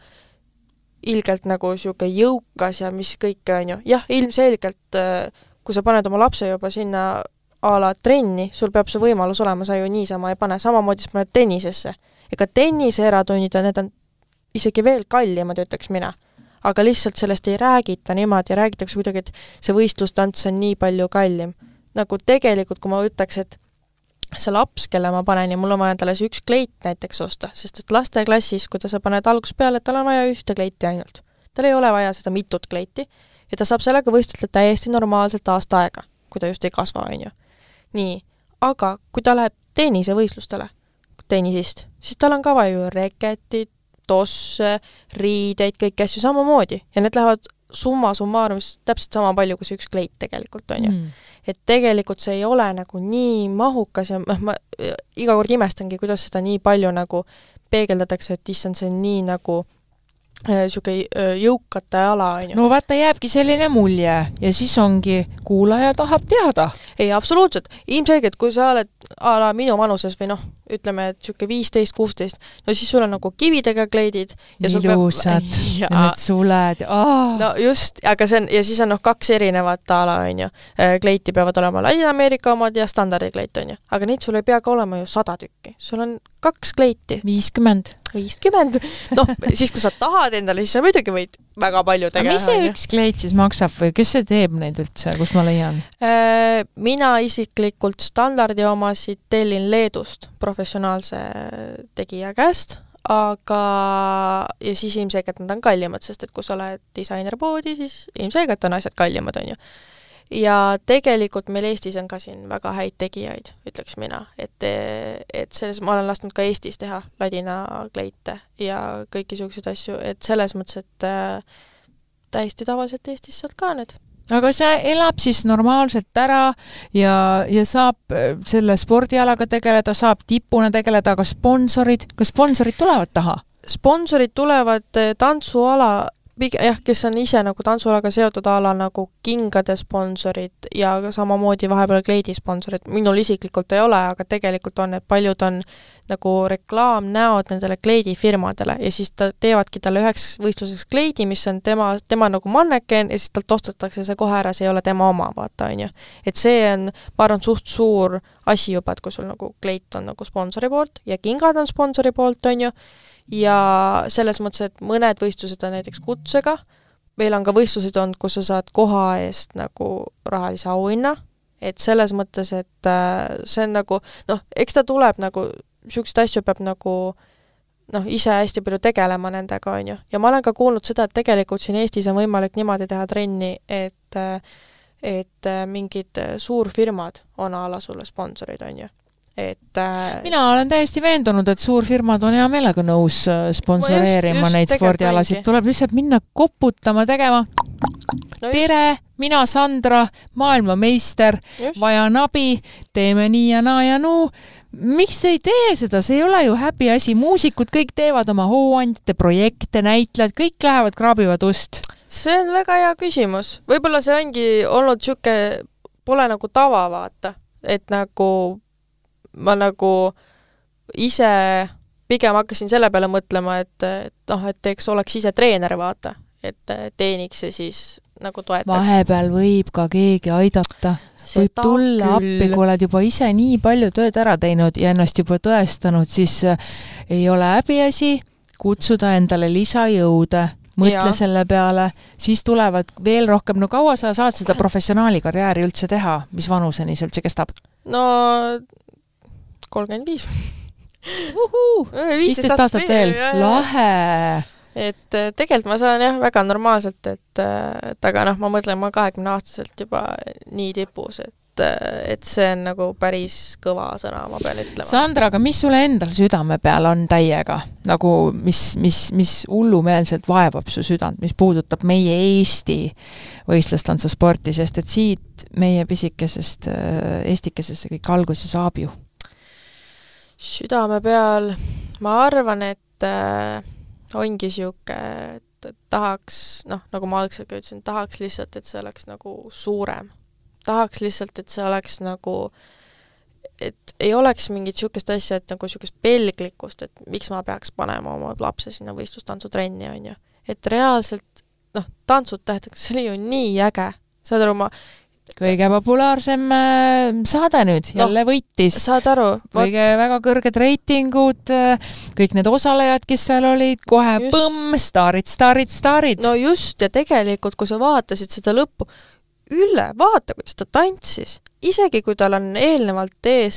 ilgelt nagu siuke jõukas ja mis kõik on. Jah, ilmselgelt, kui sa paned oma lapse juba sinna a la trenni, sul peab see võimalus olema, sa ju niisama ei pane. Samamoodi sa paned tennisesse. Ega tennise eratunnid, need on isegi veel kallimad, ütleks mina. Aga lihtsalt sellest ei räägita niimoodi ja räägitakse kuidagi, et see võistlustants on nii palju kallim. Nagu tegelikult, kui ma ütleks, et see laps, kelle ma panen ja mul on vaja endale see üks kleit näiteks osta, sest et lasteklassis, kui sa paned algus peale, et tal on vaja ühte kleiti ainult. Tal ei ole vaja seda mitut kleiti ja ta saab sellega võistleda täiesti normaalselt aasta aega, kui ta just ei kasva, Nii, aga kui ta läheb tennisevõistlustele, tennisist, siis tal on ka vaja reketid, tosse, riideid, kõik asju samamoodi ja need lähevad summa summarumis täpselt sama palju, kui see üks kleit tegelikult on Et tegelikult see ei ole nagu nii mahukas ja ma iga kord imestangi, kuidas seda nii palju nagu peegeldatakse, et issand, see on nii nagu siuke jõukate ala. No vaata, jääbki selline mulje ja siis ongi kuulaja tahab teada. Ei, absoluutselt. Ilmselgelt, kui sa oled ala minu vanuses või ütleme, et siuke 15-16, no siis sul on nagu kividega kleidid. Ilusad ja need suled. No just, aga see on, ja siis on 2 erinevat ala, kleiti peavad olema Ladina-Ameerika omad ja standardikleit, aga neid sul ei pea ka olema ju 100 tükki. Sul on 2 kleiti. 50. Siis kui sa tahad endale, siis sa muidugi võid väga palju teha. Mis see üks kleit siis maksab või kes see teeb neid üldse, kus ma leian? Mina isiklikult standardi omasid tellin Leedust professionaalse tegija käest, aga ja siis ilmselgelt nad on kallimad, sest et kui sa oled disainerpoodi, siis ilmselgelt on asjad kallimad, Ja tegelikult meil Eestis on ka siin väga häid tegijaid, ütleks mina, et selles ma olen lasknud ka Eestis teha ladina kleite ja kõiki selliseid asju, et selles mõttes, et täiesti tavaliselt Eestis saad ka need. Aga see elab siis normaalselt ära ja saab selle spordialaga tegeleda, saab tipuna tegeleda, aga sponsorid tulevad taha? Sponsorid tulevad tantsuala kes on ise nagu tantsualaga seotud ala nagu kingade sponsorid ja samamoodi vahepeal kleidi sponsorid. Minul isiklikult ei ole, aga tegelikult on, et paljud on nagu reklaamnäod nendele kleidifirmadele ja siis teevadki talle üheks võistluseks kleidi, mis on tema nagu manneken ja siis talt ostetakse see kohe ära, see ei ole tema oma, vaata, Et see on, ma arvan, suht suur asi juba, et kui sul nagu kleit on nagu sponsori poolt ja kingad on sponsori poolt, ja selles mõttes, et mõned võistlused on näiteks kutsega, meil on ka võistlused olnud, kus sa saad koha eest nagu rahalise auhinna, et selles mõttes, et see on nagu, eks ta tuleb nagu, siukseid asju peab nagu ise hästi palju tegelema nendega, ja ma olen ka kuulnud seda, et tegelikult siin Eestis on võimalik niimoodi teha trenni, et mingid suurfirmad on ala sulle sponsorid, Mina olen täiesti veendunud, et suurfirmad on hea meelega nõus sponsoreerima neid spordialasid. Tuleb lihtsalt minna koputama, tegema. Tere, mina Sandra, maailmameister, vajan abi, teeme nii ja naa ja nuu. Miks te ei tee seda? See ei ole ju häbi asi. Muusikud kõik teevad oma hooandjate projekte, näitlejad, kõik lähevad kraabivad ust. See on väga hea küsimus. Võib-olla see ongi olnud siuke, pole nagu tava vaata, et nagu ma nagu ise pigem hakkasin selle peale mõtlema, et eks oleks ise treener vaata, et teeniks ja siis nagu toetaks. Vahepeal võib ka keegi aidata. Võib tulla appi, kui oled juba ise nii palju tööd ära teinud ja ennast juba tõestanud, siis ei ole häbiasi kutsuda endale lisajõude, mõtle selle peale, siis tulevad veel rohkem. No kaua sa saad seda professionaali karjääri üldse teha? Mis vanuseni see üldse kestab? No 35. 15 aastat veel. Lahe! Et tegelikult ma saan jah väga normaalselt, et aga ma mõtlen, ma 20-aastaselt juba nii tipus, et see on nagu päris kõva sõna, ma pean ütlema. Sandra, aga mis sulle endal südame peal on täiega? Nagu mis hullumeelselt vaevab su südant, mis puudutab meie Eesti võistlustantsusporti, sest et siit meie pisikesest eestikesesse kõik alguse saab ju? Südame peal, ma arvan, et ongi siuke, et tahaks, nagu ma algselt ka ütlesin, tahaks lihtsalt, et see oleks nagu suurem. Tahaks lihtsalt, et see oleks nagu, et ei oleks mingit siukest asja, et nagu siukest pelglikkust, et miks ma peaks panema oma lapse sinna võistlustantsutrenni, on ju. Et reaalselt, tantsud tähendaks, see oli ju nii äge. Saad aru, kõige populaarsem saade nüüd, jälle võitis. Saad aru? Kõige väga kõrged reitingud, kõik need osalejad, kes seal olid, kohe põmm, staarid. No just, ja tegelikult, kui sa vaatasid seda lõppu, Ülle, vaata, kuidas ta tantsis. Isegi kui tal on eelnevalt ees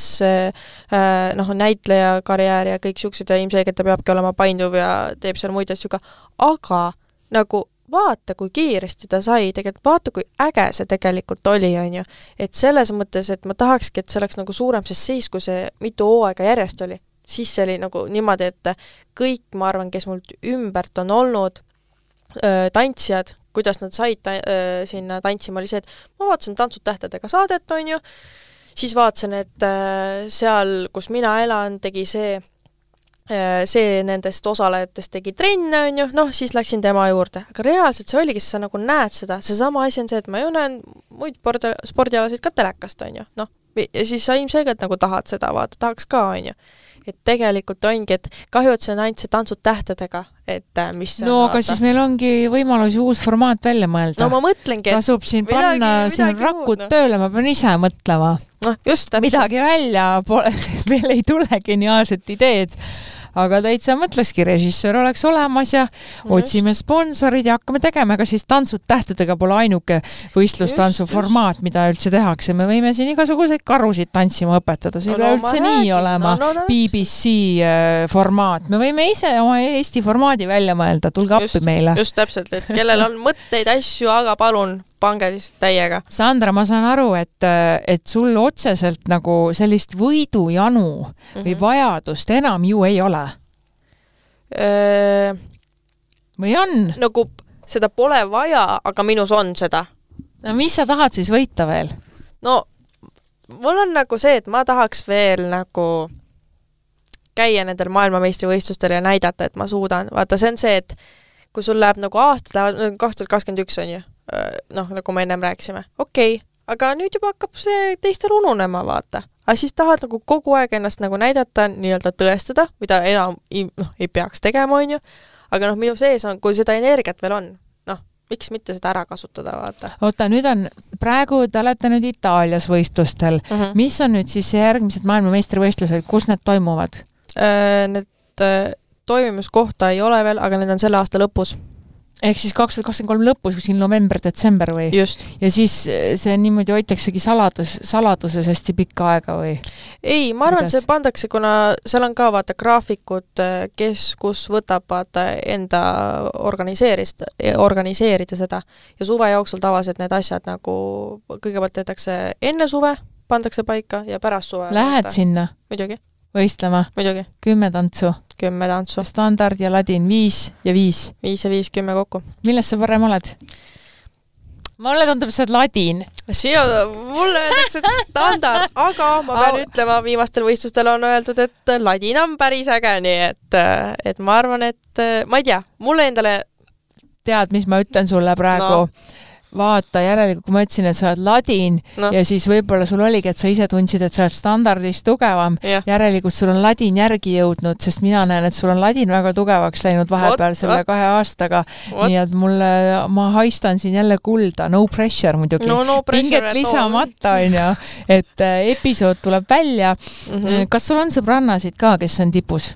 näitleja karjäär ja kõik siuksed ja ilmselgelt ta peabki olema painduv ja teeb seal muid asju ka, aga nagu vaata, kui kiiresti ta sai, tegelikult vaata, kui äge see tegelikult oli, on ju. Et selles mõttes, et ma tahakski, et see oleks nagu suurem, sest siis, kui see mitu hooaega järjest oli, siis see oli nagu niimoodi, et kõik, ma arvan, kes mult ümbert on olnud tantsijad, kuidas nad said sinna tantsima, oli see, et ma vaatasin Tantsud tähtedega saadet, on ju, siis vaatasin, et seal, kus mina elan, tegi see nendest osalejatest tegi trenne, on ju, siis läksin tema juurde. Aga reaalselt see oligi, sa nagu näed seda. See sama asi on see, et ma ju näen muid spordialasid ka telekast, on ju. Ja siis sa ilmselgelt nagu tahad seda vaata, tahaks ka, on ju. Et tegelikult ongi, et kahju, et see on ainult see Tantsud tähtedega, et mis no, aga siis meil ongi võimalus uus formaat välja mõelda. No ma mõtlengi, et tasub siin panna siin rakud tööle, ma pean ise mõtlema. Just täpselt. Midagi välja, veel ei tule geniaalset ideed. Aga täitsa mõtleski, režissöör oleks olemas ja otsime sponsorid ja hakkame tegema, aga siis Tantsud tähtedega pole ainuke võistlustantsu formaat, mida üldse tehakse. Me võime siin igasuguseid karusid tantsima õpetada, see ei ole üldse nii olema BBC formaat. Me võime ise oma Eesti formaadi välja mõelda, tulge appi meile. Just täpselt, et kellel on mõtteid asju, aga palun pange lihtsalt täiega. Sandra, ma saan aru, et sul otseselt nagu sellist võidujanu või vajadust enam ju ei ole. Või on? Nagu seda pole vaja, aga minus on seda. No mis sa tahad siis võita veel? No, mul on nagu see, et ma tahaks veel nagu käia nendel maailmameistrivõistlustel ja näidata, et ma suudan. Vaata, see on see, et kui sul läheb nagu aasta, 2021 on ju, nagu me ennem rääkisime. Okei, aga nüüd juba hakkab see teistel ununema, vaata. Aga siis tahad nagu kogu aeg ennast nagu näidata, nii-öelda tõestada, mida enam ei peaks tegema, on ju. Aga minu sees on, kui seda energiat veel on, miks mitte seda ära kasutada, vaata. Oota, nüüd on, praegu te olete nüüd Itaalias võistlustel. Mis on nüüd siis järgmised maailmameistrivõistlused, kus need toimuvad? Need toimimuskohta ei ole veel, aga need on selle aasta lõpus. Ehk siis 2023 lõpus, siin november-detsember või? Just. Ja siis see niimoodi hoitaksegi saladuses hästi pikka aega või? Ei, ma arvan, et see pandakse, kuna seal on ka vaata graafikud, kes kus võtab vaata enda organiseerida seda. Ja suve jooksul tavaliselt need asjad nagu kõigepealt teetakse enne suve, pandakse paika ja pärast suve. Lähed sinna? Muidugi. Võistlema? Muidugi. 10 tantsu? 10 tantsu. Standard ja ladin 5 ja 5. 5 ja 5, 10 kokku. Milles sa parem oled? Mulle tundub, sa oled ladin. Mulle öeldakse, et standard, aga ma pean ütlema, viimastel võistlustel on öeldud, et ladin on päris äge, nii et ma arvan, et ma ei tea, mulle endale tead, mis ma ütlen sulle praegu? Vaata, järelikult, kui ma ütlesin, et sa oled ladin ja siis võib-olla sul oligi, et sa ise tundsid, et sa oled standardist tugevam. Järelikult sul on ladin järgi jõudnud, sest mina näen, et sul on ladin väga tugevaks läinud vahepeal selle 2 aastaga. Nii et ma haistan siin jälle kulda. No pressure muidugi. Pinget lisamata on ju, et episood tuleb välja. Kas sul on sõbrannasid ka, kes on tipus?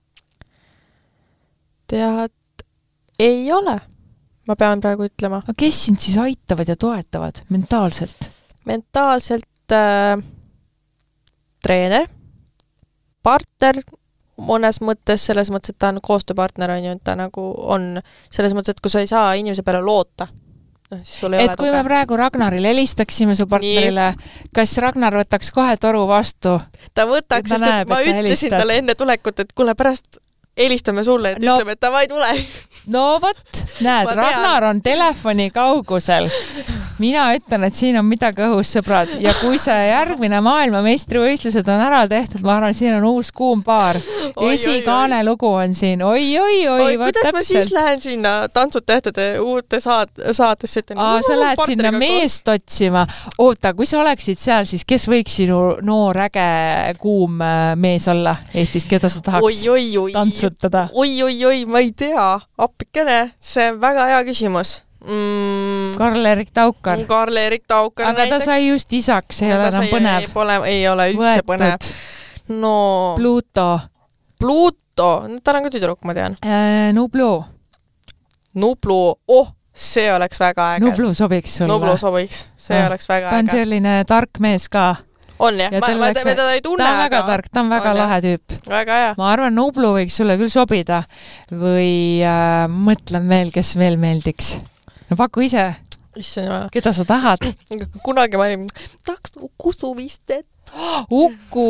Tead, ei ole. Ma pean praegu ütlema. Aga kes sind siis aitavad ja toetavad mentaalselt? Mentaalselt treener, partner mõnes mõttes, selles mõttes, et ta on koostööpartner, on ju, et ta nagu on selles mõttes, et kui sa ei saa inimese peale loota. Et kui me praegu Ragnarile helistaksime su partnerile, kas Ragnar võtaks kohe toru vastu? Ta võtaks, sest et ma ütlesin talle enne tulekut, et kuule pärast helistame sulle, et ütleme, et ta vai tule. No vot, näed, Ragnar on telefoni kaugusel. Mina ütlen, et siin on midagi õhus, sõbrad. Ja kui see järgmine maailmameistrivõistlused on ära tehtud, ma arvan, siin on uus kuum paar. Esikaane lugu on siin. Oi, kuidas ma siis lähen sinna Tantsud tähtede uute saatesse? Sa lähed sinna meest otsima. Oota, kui sa oleksid seal, siis kes võiks sinu noor äge kuum mees olla Eestis, keda sa tahaks tantsutada? Oi, ma ei tea. Appikene, see on väga hea küsimus. Karl-Erik Taukar. Karl-Erik Taukar aga näiteks. Ta sai just isaks, ei ole enam põnev. Ei ole üldse põnev. No. Pluto, tal on ka tüdruk, ma tean. Nublu, see oleks väga äge. Nublu sobiks sulle. Nublu sobiks, see oleks väga äge. Ta on selline tark mees ka. On jah, ma teda ei tunne. Ta on väga tark, ta on väga lahe tüüp. Väga hea. Ma arvan, Nublu võiks sulle küll sobida või mõtlen veel, kes veel meeldiks. No paku ise. Keda sa tahad? Kunagi ma olin, tahaks Uku vist, et Uku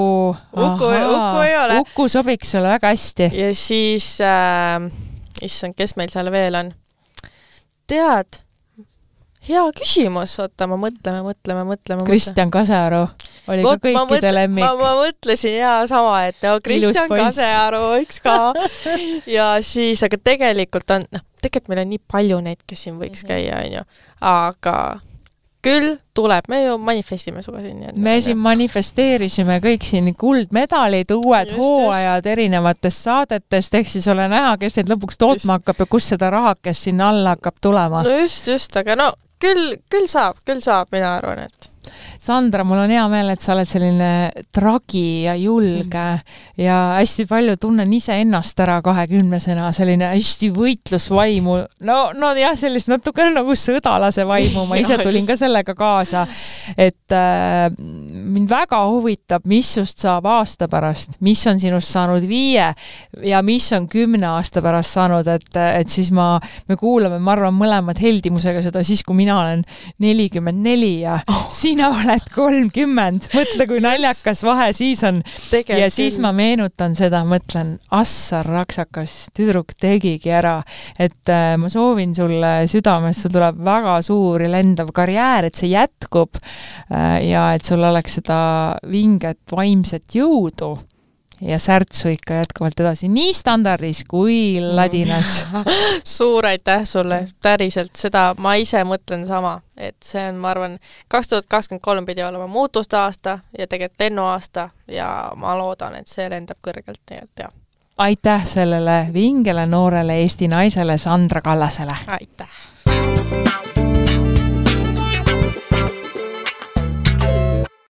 ei ole. Uku sobiks sulle väga hästi. Ja siis, issand, kes meil seal veel on? Tead, hea küsimus, oota, ma mõtleme. Kristjan Kasearu oli ka kõikide lemmik. Ma mõtlesin sama, et Kristjan Kasearu võiks ka. Ja siis, aga tegelikult meil on nii palju neid, kes siin võiks käia, on ju. Aga küll tuleb, me ju manifestime suga siin. Me siin manifesteerisime kõik siin kuldmedalid, uued hooajad erinevatest saadetest, ehk siis ole näha, kes neid lõpuks tootma hakkab ja kus seda rahakest sinna alla hakkab tulema. No just, aga küll saab, mina arvan, et Sandra, mul on hea meel, et sa oled selline tragi ja julge ja hästi palju tunnen ise ennast ära 20-sena, selline hästi võitlusvaimu. No jah, sellist natuke nagu sõdalase vaimu, ma ise tulin ka sellega kaasa, et mind väga huvitab, mis just saab aasta pärast, mis on sinust saanud 5 ja mis on 10 aasta pärast saanud, et siis me kuulame, ma arvan, mõlemad heldimusega seda siis, kui mina olen 44 ja sina oled 30. Mõtle, kui naljakas vahe siis on. Ja siis ma meenutan seda, mõtlen, assar raksakas, tüdruk tegigi ära. Et ma soovin sulle südames, sul tuleb väga suur ja lendav karjäär, et see jätkub ja et sul oleks seda vinget vaimset jõudu ja särtsu ikka jätkuvalt edasi, nii standardis kui ladinas. Suur aitäh sulle, päriselt seda ma ise mõtlen sama, et see on, ma arvan, 2023 pidi olema muutuste aasta ja tegelikult lennuaasta ja ma loodan, et see lendab kõrgelt, nii et jah. Aitäh sellele vingele noorele Eesti naisele Sandra Kallasele. Aitäh!